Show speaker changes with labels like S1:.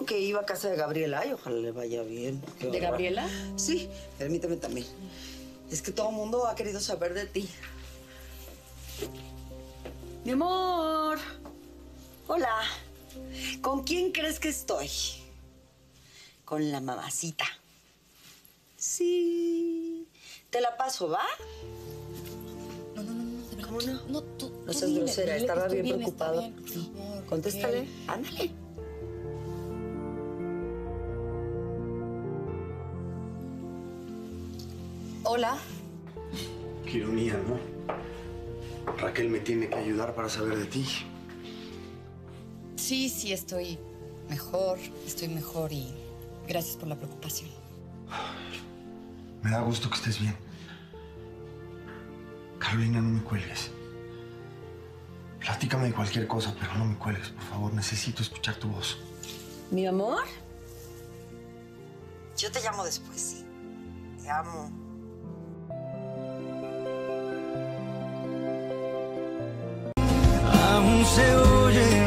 S1: que iba a casa de Gabriela. Ay, ojalá le vaya bien.
S2: ¿De Gabriela?
S1: Sí, permíteme también. Es que todo el mundo ha querido saber de ti. Mi amor. Hola. ¿Con quién crees que estoy? Con la mamacita. Sí. Te la paso, ¿va?
S2: No, de verdad.
S1: ¿Cómo no?
S2: No, tú
S1: No seas
S2: dile,
S1: grosera,
S2: dile
S1: estaba
S2: que estoy
S1: bien
S2: Está
S1: preocupada.
S2: bien, por favor,
S1: Contéstale,
S2: ok.
S1: ándale.
S2: Hola.
S3: Qué ironía, ¿no? Raquel me tiene que ayudar para saber de ti.
S2: Sí, estoy mejor y gracias por la preocupación.
S3: Me da gusto que estés bien. Carolina, no me cuelgues. Platícame de cualquier cosa, pero no me cuelgues, por favor. Necesito escuchar tu voz.
S1: Mi amor. Yo te llamo después, sí. Te amo.
S4: Aún se oye